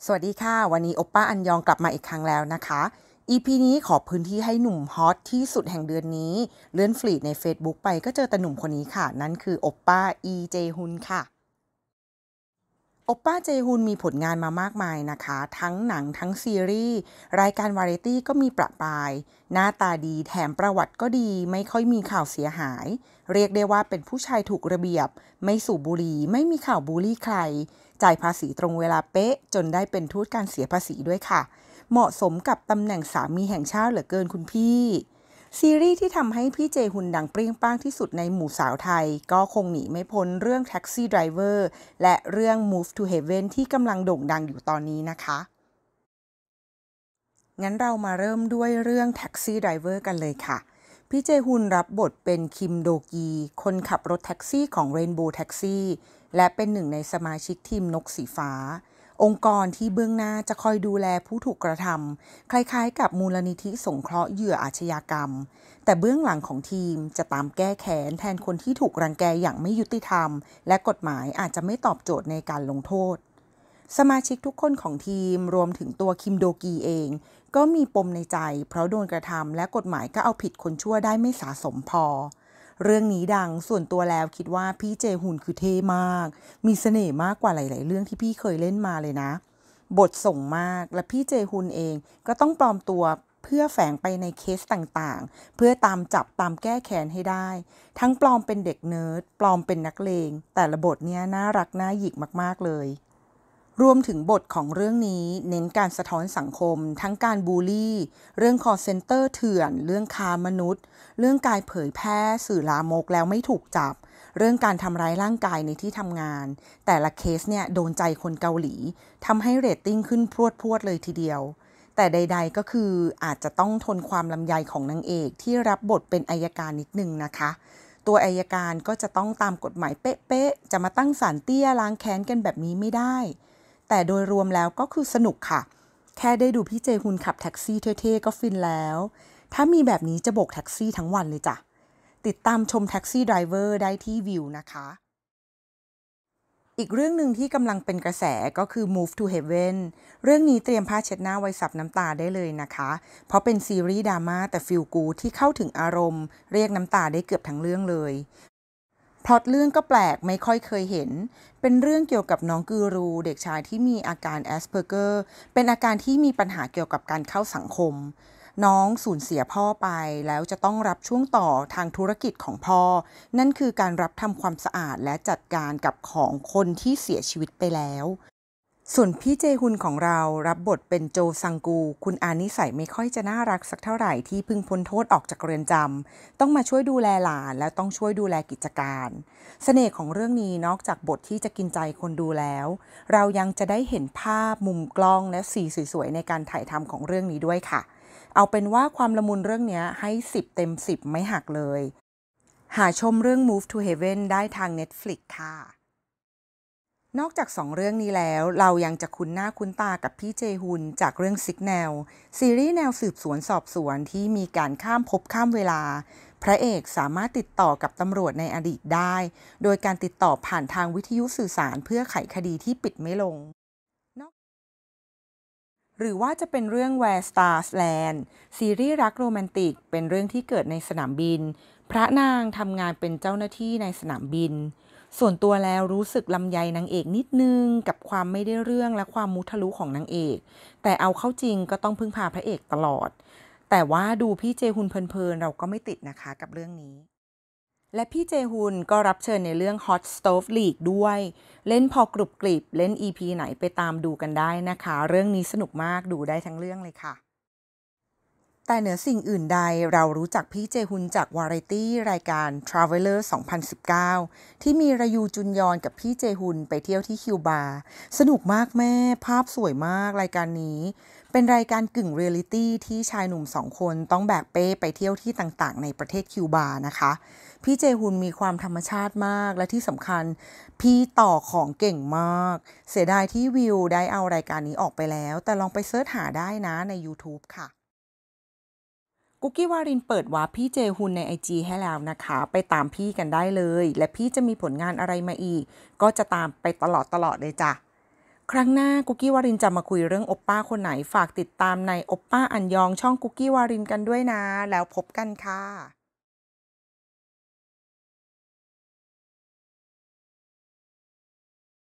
สวัสดีค่ะวันนี้โอปป้าอันยองกลับมาอีกครั้งแล้วนะคะ EP นี้ขอพื้นที่ให้หนุ่มฮอตที่สุดแห่งเดือนนี้เลื่อนฟีดใน Facebook ไปก็เจอแต่หนุ่มคนนี้ค่ะนั่นคือโอปป้าอีเจฮุนค่ะโอปป้าเจฮุนมีผลงานมามากมายนะคะทั้งหนังทั้งซีรีส์รายการวาไรตี้ก็มีประปรายหน้าตาดีแถมประวัติก็ดีไม่ค่อยมีข่าวเสียหายเรียกได้ว่าเป็นผู้ชายถูกระเบียบไม่สูบบุหรี่ไม่มีข่าวบูลลี่ใครจ่ายภาษีตรงเวลาเป๊ะจนได้เป็นทูตการเสียภาษีด้วยค่ะเหมาะสมกับตำแหน่งสามีแห่งชาติเหลือเกินคุณพี่ซีรีส์ที่ทำให้พี่เจฮุนดังเปรี้ยงป้างที่สุดในหมู่สาวไทยก็คงหนีไม่พ้นเรื่อง Taxi Driver และเรื่อง Move to Heaven ที่กำลังโด่งดังอยู่ตอนนี้นะคะงั้นเรามาเริ่มด้วยเรื่อง Taxi Driver กันเลยค่ะพี่เจฮุนรับบทเป็นคิมโดกีคนขับรถแท็กซี่ของ Rainbow Taxi และเป็นหนึ่งในสมาชิกทีมนกสีฟ้าองค์กรที่เบื้องหน้าจะคอยดูแลผู้ถูกกระทำคล้ายๆกับมูลนิธิสงเคราะห์เหยื่ออาชญากรรมแต่เบื้องหลังของทีมจะตามแก้แค้นแทนคนที่ถูกรังแกอย่างไม่ยุติธรรมและกฎหมายอาจจะไม่ตอบโจทย์ในการลงโทษสมาชิกทุกคนของทีมรวมถึงตัวคิมโดกีเองก็มีปมในใจเพราะโดนกระทำและกฎหมายก็เอาผิดคนชั่วได้ไม่สาสมพอเรื่องนี้ดังส่วนตัวแล้วคิดว่าพี่เจฮุนคือเท่มากมีเสน่ห์มากกว่าหลายๆเรื่องที่พี่เคยเล่นมาเลยนะบทส่งมากและพี่เจฮุนเองก็ต้องปลอมตัวเพื่อแฝงไปในเคสต่างๆเพื่อตามจับตามแก้แค้นให้ได้ทั้งปลอมเป็นเด็กเนิร์ดปลอมเป็นนักเลงแต่ละบทเนี้ยน่ารักน่าหยิกมากๆเลยรวมถึงบทของเรื่องนี้เน้นการสะท้อนสังคมทั้งการบูลลี่เรื่อง call center เถื่อนเรื่องค้ามนุษย์เรื่องการเผยแพร่สื่อลามกแล้วไม่ถูกจับเรื่องการทำร้ายร่างกายในที่ทำงานแต่ละเคสเนี่ยโดนใจคนเกาหลีทำให้เรตติ้งขึ้นพรวดๆเลยทีเดียวแต่ใดๆก็คืออาจจะต้องทนความลำไยของนางเอกที่รับบทเป็นอัยการนิดนึงนะคะตัวอัยการก็จะต้องตามกฎหมายเป๊ะๆจะมาตั้งศาลเตี้ยล้างแค้นกันแบบนี้ไม่ได้แต่โดยรวมแล้วก็คือสนุกค่ะแค่ได้ดูพี่เจฮุนขับแท็กซี่เท่ๆก็ฟินแล้วถ้ามีแบบนี้จะโบกแท็กซี่ทั้งวันเลยจ้ะติดตามชมแท็กซี่ไดรเวอร์ได้ที่วิวนะคะอีกเรื่องหนึ่งที่กำลังเป็นกระแสก็คือ Move to Heaven เรื่องนี้เตรียมผ้าเช็ดหน้าไว้ซับน้ำตาได้เลยนะคะเพราะเป็นซีรีส์ดราม่าแต่ฟีลกู๊ดที่เข้าถึงอารมณ์เรียกน้ำตาได้เกือบทั้งเรื่องเลยพล็อตเรื่องก็แปลกไม่ค่อยเคยเห็นเป็นเรื่องเกี่ยวกับน้องกูรูเด็กชายที่มีอาการแอสเพอร์เกอร์เป็นอาการที่มีปัญหาเกี่ยวกับการเข้าสังคมน้องสูญเสียพ่อไปแล้วจะต้องรับช่วงต่อทางธุรกิจของพ่อนั่นคือการรับทำความสะอาดและจัดการกับของคนที่เสียชีวิตไปแล้วส่วนพี่เจฮุนของเรารับบทเป็นโจซังกูคุณอานิสัยไม่ค่อยจะน่ารักสักเท่าไหร่ที่เพิ่งพ้นโทษออกจากเรือนจำต้องมาช่วยดูแลหลานและต้องช่วยดูแลกิจการเสน่ห์ของเรื่องนี้นอกจากบทที่จะกินใจคนดูแล้วเรายังจะได้เห็นภาพมุมกล้องและสีสวยๆในการถ่ายทำของเรื่องนี้ด้วยค่ะเอาเป็นว่าความละมุนเรื่องนี้ให้10 เต็ม 10ไม่หักเลยหาชมเรื่อง Move to Heaven ได้ทาง Netflix ค่ะนอกจาก2เรื่องนี้แล้วเรายังจะคุ้นหน้าคุ้นตากับพี่เจฮุนจากเรื่อง Signal ซีรีส์แนวสืบสวนสอบสวนที่มีการข้ามภพข้ามเวลาพระเอกสามารถติดต่อกับตำรวจในอดีตได้โดยการติดต่อผ่านทางวิทยุสื่อสารเพื่อไขคดีที่ปิดไม่ลง หรือว่าจะเป็นเรื่อง Where Stars Land ซีรีส์รักโรแมนติกเป็นเรื่องที่เกิดในสนามบินพระนางทำงานเป็นเจ้าหน้าที่ในสนามบินส่วนตัวแล้วรู้สึกลำไยนางเอกนิดนึงกับความไม่ได้เรื่องและความมุทะลุของนางเอกแต่เอาเข้าจริงก็ต้องพึ่งพาพระเอกตลอดแต่ว่าดูพี่เจฮุนเพลินๆเราก็ไม่ติดนะคะกับเรื่องนี้ และพี่เจฮุนก็รับเชิญในเรื่อง Hot Stove League ด้วยเล่นพอกรุบกริบเล่น EP ไหนไปตามดูกันได้นะคะเรื่องนี้สนุกมากดูได้ทั้งเรื่องเลยค่ะแต่เหนือสิ่งอื่นใดเรารู้จักพี่เจฮุนจากวาไรตี้รายการ Traveler 2019ที่มีรายูจุนยอนกับพี่เจฮุนไปเที่ยวที่คิวบาสนุกมากแม่ภาพสวยมากรายการนี้เป็นรายการกึ่งเรียลลิตี้ที่ชายหนุ่ม2คนต้องแบกเป้ไปเที่ยวที่ต่างๆในประเทศคิวบานะคะพี่เจฮุนมีความธรรมชาติมากและที่สำคัญพี่ต่อของเก่งมากเสียดายที่วิวได้เอารายการนี้ออกไปแล้วแต่ลองไปเสิร์ชหาได้นะใน YouTube ค่ะ กุ๊กกี้วารินเปิดวาร์ปพี่เจฮุนใน IG ให้แล้วนะคะไปตามพี่กันได้เลยและพี่จะมีผลงานอะไรมาอีกก็จะตามไปตลอดเลยจ้ะครั้งหน้ากุกกี้วารินจะมาคุยเรื่องโอปป้าคนไหนฝากติดตามในโอปป้าอันยองช่องกุกกี้วารินกันด้วยนะแล้วพบกันค่ะ